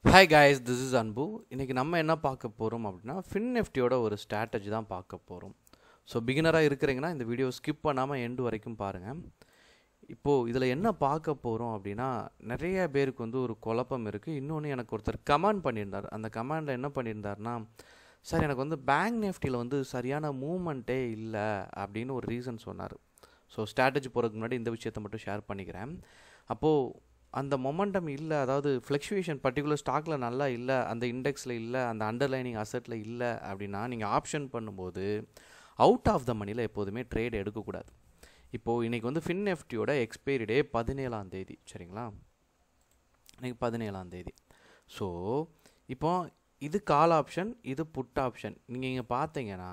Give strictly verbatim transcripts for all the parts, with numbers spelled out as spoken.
Hi guys, this is Anbu. இன்னைக்கு நம்ம என்ன பார்க்க போறோம் அப்படினா Finniftyயோட ஒரு ஸ்ட்ராட்டஜி தான் பார்க்க போறோம். ஸோ பிகினரா இருக்கிறீங்கன்னா இந்த வீடியோ ஸ்கிப் பண்ணாம எண்ட் வரைக்கும் பாருங்க. இப்போ இதுல என்ன பார்க்க போறோம் அப்படினா நிறைய பேருக்கு வந்து ஒரு குழப்பம் இருக்கு. இன்னொன்னு எனக்கு ஒருத்தர் கமெண்ட் பண்ணியிருந்தார். அந்த கமெண்ட்ல என்ன பண்ணியிருந்தார்னா சார் எனக்கு வந்து பேங்க் நிஃப்டில வந்து சரியான மூவ்மெண்ட்டே இல்ல அப்படின்னு ஒரு ரீசன் சொன்னார். ஸோ ஸ்ட்ராட்டஜி போறதுக்கு முன்னாடி இந்த விஷயத்தை மட்டும் ஷேர் பண்ணிக்கிறேன். அப்போ அந்த மொமெண்டம் இல்லை, அதாவது ஃப்ளக்சுவேஷன் பர்டிகுலர் ஸ்டாக்கில் நல்லா இல்லை, அந்த இண்டெக்ஸில் இல்லை, அந்த அண்டர்லைனிங் அசெட்டில் இல்லை அப்படின்னா நீங்கள் ஆப்ஷன் பண்ணும்போது அவுட் ஆஃப் த மணியில் எப்போதுமே ட்ரேட் எடுக்கக்கூடாது. இப்போது இன்றைக்கி வந்து ஃபின்னிஃப்டியோட எக்ஸ்பைரி டே பதினேழாம் தேதி, சரிங்களா? இன்றைக்கி பதினேழாம் தேதி. ஸோ இப்போ இது கால் ஆப்ஷன், இது புட் ஆப்ஷன். நீங்கள் இங்கே பார்த்தீங்கன்னா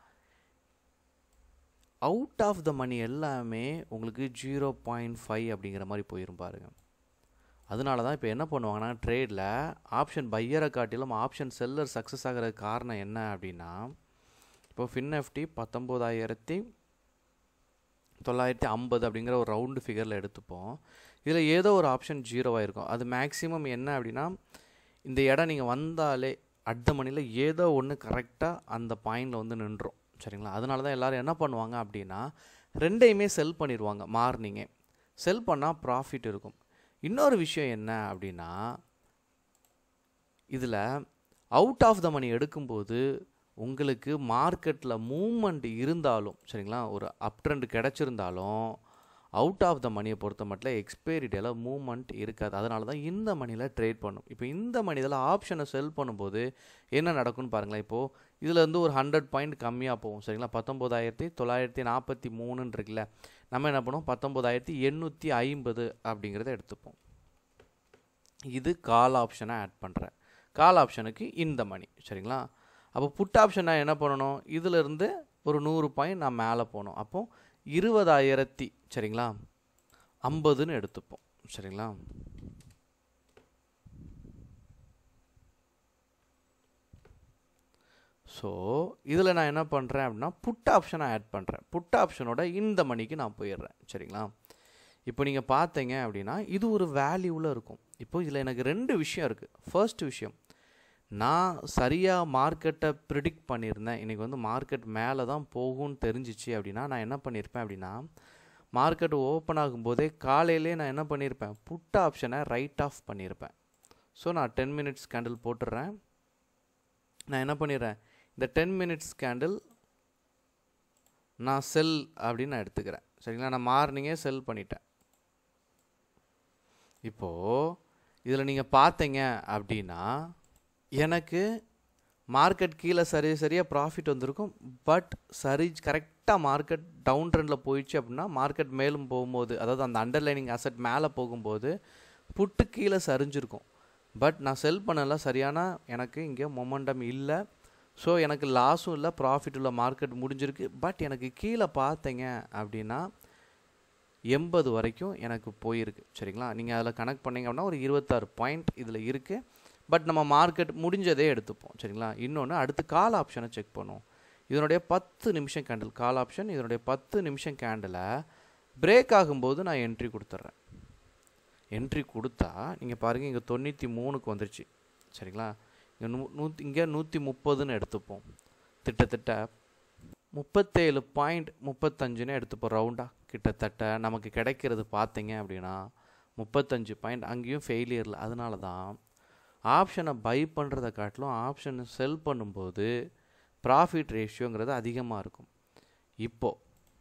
அவுட் ஆஃப் த மணி எல்லாமே உங்களுக்கு ஜீரோ பாயிண்ட் ஃபைவ் அப்படிங்கிற மாதிரி போயிரும் பாருங்க. அதனால தான் இப்போ என்ன பண்ணுவாங்கன்னா ட்ரேடில் ஆப்ஷன் பையரை காட்டிலும் ஆப்ஷன் செல்லர் சக்ஸஸ் ஆகிறதுக்கு காரணம் என்ன அப்படின்னா, இப்போ ஃபின்னிஃப்டி பத்தொம்போதாயிரத்தி தொள்ளாயிரத்தி ஐம்பது அப்படிங்கிற ஒரு ரவுண்டு ஃபிகரில் எடுத்துப்போம். இதில் ஏதோ ஒரு ஆப்ஷன் ஜீரோவாக இருக்கும். அது மேக்ஸிமம் என்ன அப்படின்னா இந்த இடம் நீங்கள் வந்தாலே அட் த மணியில் ஏதோ ஒன்று கரெக்டாக அந்த பாயிண்டில் வந்து நின்றோம், சரிங்களா? அதனால தான் எல்லோரும் என்ன பண்ணுவாங்க அப்படின்னா ரெண்டையுமே செல் பண்ணிடுவாங்க. மார்னிங்கே செல் பண்ணால் ப்ராஃபிட் இருக்கும். இன்னொரு விஷயம் என்ன அப்படின்னா இதில் அவுட் ஆஃப் த மணி எடுக்கும்போது உங்களுக்கு மார்க்கெட்டில் மூவ்மெண்ட் இருந்தாலும், சரிங்களா, ஒரு அப் ட்ரெண்ட் கிடச்சிருந்தாலும் அவுட் ஆஃப் த மணியை பொறுத்த மட்டும் எக்ஸ்பைரி டேல மூவ்மெண்ட் இருக்காது. அதனால தான் இந்த மணியில் ட்ரேட் பண்ணும். இப்போ இந்த மணியில் ஆப்ஷனை செல் பண்ணும்போது என்ன நடக்கும்னு பாருங்களேன். இப்போது இதில் இருந்து ஒரு ஹண்ட்ரட் பாயிண்ட் கம்மியாக போகும், சரிங்களா? பத்தொம்போதாயிரத்தி தொள்ளாயிரத்தி நாற்பத்தி மூணுன்னு இருக்குல்ல, நம்ம என்ன பண்ணுவோம் பத்தொம்போதாயிரத்தி எண்ணூற்றி ஐம்பது அப்படிங்கிறத எடுத்துப்போம். இது கால் ஆப்ஷனை ஆட் பண்ணுறேன். கால் ஆப்ஷனுக்கு இந்த மணி, சரிங்களா? அப்போ புட் ஆப்ஷன் நான் என்ன பண்ணணும், இதிலிருந்து ஒரு நூறு பாயிண்ட் நான் மேலே போகணும். அப்போது இருபதாயிரத்தி, சரிங்களா, ஐம்பதுன்னு எடுத்துப்போம், சரிங்களா? ஸோ இதில் நான் என்ன பண்ணுறேன் அப்படின்னா புட் ஆப்ஷனை ஆட் பண்ணுறேன். புட் ஆப்ஷனோட இந்த மணிக்கு நான் போயிடுறேன், சரிங்களா? இப்போ நீங்கள் பார்த்தீங்க அப்படின்னா இது ஒரு வேல்யூவில் இருக்கும். இப்போ இதில் எனக்கு ரெண்டு விஷயம் இருக்குது. ஃபர்ஸ்ட் விஷயம், நான் சரியாக மார்க்கெட்டை ப்ரிடிக்ட் பண்ணியிருந்தேன். இன்றைக்கி வந்து மார்க்கெட் மேலே தான் போகும்னு தெரிஞ்சிச்சு அப்படின்னா நான் என்ன பண்ணியிருப்பேன் அப்படின்னா மார்க்கெட் ஓப்பன் ஆகும்போதே காலையிலே நான் என்ன பண்ணியிருப்பேன், புட் ஆப்ஷனை ரைட் ஆஃப் பண்ணியிருப்பேன். ஸோ நான் டென் மினிட்ஸ் கேண்டில் போட்டுடுறேன். நான் என்ன பண்ணிடுறேன், இந்த டென் மினிட்ஸ் கேண்டில் நான் செல் அப்படின்னு நான் எடுத்துக்கிறேன், சரிங்களா? நான் மார்னிங்கே செல் பண்ணிட்டேன். இப்போது இதில் நீங்கள் பார்த்தீங்க அப்படின்னா எனக்கு மார்க்கெட் கீழே சரி சரியாக ப்ராஃபிட் வந்திருக்கும். பட் சரி கரெக்டாக மார்க்கெட் டவுன் ட்ரெண்டில் போயிடுச்சு அப்படின்னா மார்க்கெட் மேலும் போகும்போது, அதாவது அந்த அண்டர்லைனிங் அசெட் மேலே போகும்போது புட்டு கீழே சரிஞ்சிருக்கும். பட் நான் செல் பண்ணல, சரியான எனக்கு இங்கே மொமெண்டம் இல்லை. ஸோ எனக்கு லாஸும் இல்லை, ப்ராஃபிட் உள்ள மார்க்கெட் முடிஞ்சிருக்கு. பட் எனக்கு கீழே பார்த்தீங்க அப்படின்னா எண்பது வரைக்கும் எனக்கு போயிருக்கு, சரிங்களா? நீங்கள் அதில் கனெக்ட் பண்ணிங்க அப்படின்னா ஒரு இருபத்தாறு பாயிண்ட் இதில் இருக்குது. பட் நம்ம மார்க்கெட் முடிஞ்சதே எடுத்துப்போம், சரிங்களா? இன்னொன்று அடுத்து கால் ஆப்ஷனை செக் பண்ணுவோம். இதனுடைய பத்து நிமிஷம் கேண்டில் கால் ஆப்ஷன், இதனுடைய பத்து நிமிஷம் கேண்டிலை பிரேக் ஆகும்போது நான் என்ட்ரி கொடுத்துட்றேன். என்ட்ரி கொடுத்தா நீங்கள் பாருங்கள் இங்கே தொண்ணூற்றி மூணுக்கு வந்துருச்சு, சரிங்களா? இங்கே நூ நூற்றி இங்கே நூற்றி முப்பதுன்னு எடுத்துப்போம். திட்டத்தட்ட முப்பத்தேழு பாயிண்ட் முப்பத்தஞ்சுன்னு எடுத்துப்போம் ரவுண்டாக. கிட்டத்தட்ட நமக்கு கிடைக்கிறது பார்த்தீங்க அப்படின்னா முப்பத்தஞ்சு பாயிண்ட். அங்கேயும் ஃபெயிலியரில். அதனால தான் ஆப்ஷனை பை பண்ணுறதை காட்டிலும் ஆப்ஷனை செல் பண்ணும்போது ப்ராஃபிட் ரேஷியோங்கிறது அதிகமாக இருக்கும். இப்போது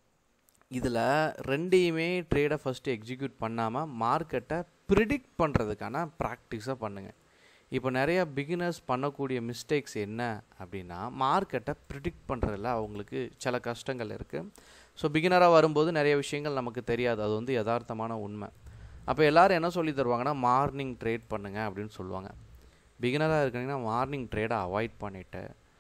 இதில் ரெண்டையுமே ட்ரேடை ஃபஸ்ட்டு எக்ஸிக்யூட் பண்ணாமல் மார்க்கெட்டை ப்ரிடிக்ட் பண்ணுறதுக்கான ப்ராக்டிஸை பண்ணுங்கள். இப்போ நிறையா பிகினர்ஸ் பண்ணக்கூடிய மிஸ்டேக்ஸ் என்ன அப்படின்னா மார்க்கெட்டை ப்ரிடிக்ட் பண்ணுறதில்ல, அவங்களுக்கு சில கஷ்டங்கள் இருக்குது. ஸோ பிகினராக வரும்போது நிறைய விஷயங்கள் நமக்கு தெரியாது, அது வந்து யதார்த்தமான உண்மை. அப்போ எல்லோரும் என்ன சொல்லி தருவாங்கன்னா மார்னிங் ட்ரேட் பண்ணுங்கள் அப்படின்னு சொல்லுவாங்க. பிகினராக இருக்கிறீங்கன்னா மார்னிங் ட்ரேடை அவாய்ட் பண்ணிவிட்டு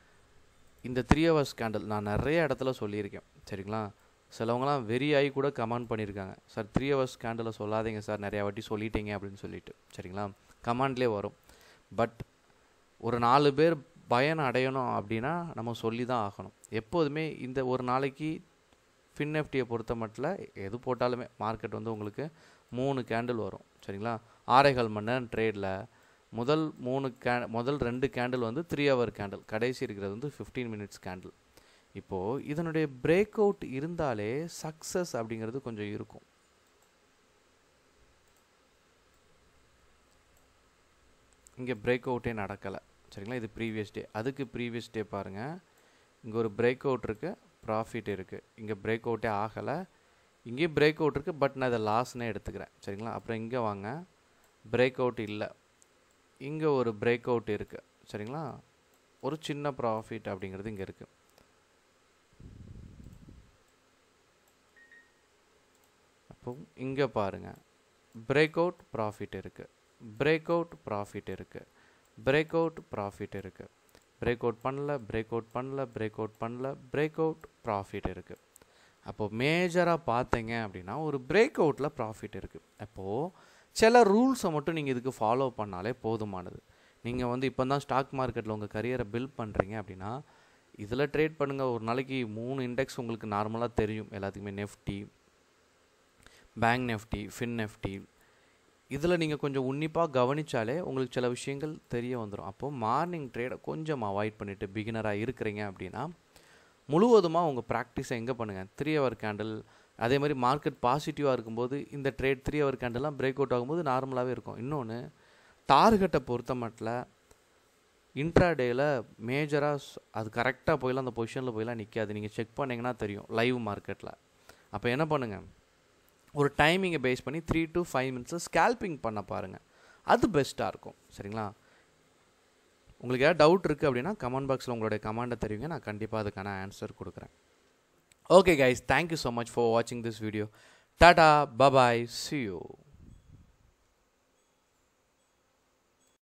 இந்த த்ரீ ஹவர்ஸ் கேண்டில் நான் நிறைய இடத்துல சொல்லியிருக்கேன், சரிங்களா? சிலவங்களாம் வெரி ஆகி கூட கமெண்ட் பண்ணியிருக்காங்க, சார் த்ரீ ஹவர்ஸ் கேண்டில் சொல்லாதீங்க சார், நிறையா வாட்டி சொல்லிட்டீங்க அப்படின்னு சொல்லிட்டு, சரிங்களா? கமெண்ட்லேயே வரும். பட் ஒரு நாலு பேர் பயன் அடையணும் அப்படின்னா நம்ம சொல்லி தான் ஆகணும். எப்போதுமே இந்த ஒரு நாளைக்கு ஃபின்னிஃப்டியை பொறுத்த மட்டும் எது போட்டாலுமே மார்க்கெட் வந்து உங்களுக்கு மூணு கேண்டில் வரும், சரிங்களா? ஆறேகால் மணி நேரம் ட்ரேடில் முதல் மூணு கே முதல் ரெண்டு கேண்டில் வந்து த்ரீ ஹவர் கேண்டில், கடைசி இருக்கிறது வந்து ஃபிஃப்டீன் மினிட்ஸ் கேண்டில். இப்போது இதனுடைய பிரேக் அவுட் இருந்தாலே சக்ஸஸ் அப்படிங்கிறது கொஞ்சம் இருக்கும். இங்கே பிரேக் அவுட்டே நடக்கலை சரிங்களா. இது ப்ரீவியஸ் டே, அதுக்கு ப்ரீவியஸ் டே பாருங்கள், இங்கே ஒரு பிரேக் அவுட் இருக்குது, ப்ராஃபிட் இருக்குது. இங்கே பிரேக் அவுட்டே ஆகலை, இங்கேயும் பிரேக் அவுட் இருக்குது, பட் நான் இதை லாஸ்னே எடுத்துக்கிறேன் சரிங்களா. அப்புறம் இங்கே வாங்க, பிரேக் அவுட் இல்லை, இங்கே ஒரு பிரேக் அவுட் இருக்குது சரிங்களா. ஒரு சின்ன ப்ராஃபிட் அப்படிங்கிறது இங்கே இருக்குது. அப்போ இங்கே பாருங்கள், பிரேக் அவுட் ப்ராஃபிட் இருக்குது, பிரேக் அவுட் ப்ராஃபிட் இருக்குது, பிரேக் அவுட் ப்ராஃபிட் இருக்குது, பிரேக் அவுட் பண்ணல, பிரேக் அவுட் பண்ணல, பிரேக் அவுட் பண்ணல, பிரேக் அவுட் ப்ராஃபிட் இருக்குது. அப்போது மேஜராக பார்த்தீங்க அப்படின்னா ஒரு பிரேக் அவுட்டில் ப்ராஃபிட் இருக்குது. அப்போது சில ரூல்ஸை மட்டும் நீங்கள் இதுக்கு ஃபாலோ பண்ணாலே போதுமானது. நீங்கள் வந்து இப்போ தான் ஸ்டாக் மார்க்கெட்டில் உங்கள் கரியரை பில்ட் பண்ணுறீங்க அப்படின்னா இதில் ட்ரேட் பண்ணுங்கள். ஒரு நாளைக்கு மூணு இண்டெக்ஸ் உங்களுக்கு நார்மலாக தெரியும் எல்லாத்துக்குமே, Nifty, bank Nifty, Fin Nifty. இதில் நீங்கள் கொஞ்சம் உன்னிப்பாக கவனித்தாலே உங்களுக்கு சில விஷயங்கள் தெரிய வந்துடும். அப்போது மார்னிங் ட்ரேடை கொஞ்சம் அவாய்ட் பண்ணிவிட்டு பிகினராக இருக்கிறீங்க அப்படின்னா முழுவதுமாக உங்கள் ப்ராக்டிஸை எங்கே பண்ணுங்கள், த்ரீ ஹவர் கேண்டில். அதே மாதிரி மார்க்கெட் பாசிட்டிவாக இருக்கும்போது இந்த ட்ரேட் த்ரீ ஹவர் கேண்டெல்லாம் பிரேக் அவுட் ஆகும்போது நார்மலாகவே இருக்கும். இன்னொன்று, டார்கெட்டை பொறுத்த மட்டும் இன்ட்ராடேயில் மேஜராக அது கரெக்டாக போயெல்லாம் அந்த பொசிஷனில் போயெல்லாம் நிற்காது. நீங்கள் செக் பண்ணிங்கன்னா தெரியும் லைவ் மார்க்கெட்டில். அப்போ என்ன பண்ணுங்கள், ஒரு டைமிங்கை பேஸ் பண்ணி த்ரீ டு ஃபைவ் மினிட்ஸில் ஸ்கேல்பிங் பண்ண பாருங்கள், அது பெஸ்ட்டாக இருக்கும் சரிங்களா. உங்களுக்கு ஏதாவது டவுட் இருக்குது அப்படின்னா கமெண்ட் பாக்ஸில் உங்களுடைய கமெண்ட்டை தெரிவிங்க, நான் கண்டிப்பாக அதுக்கான ஆன்சர் கொடுக்குறேன். Okay guys, thank you so much for வாட்சிங் this video. Tata, bye bye, see you.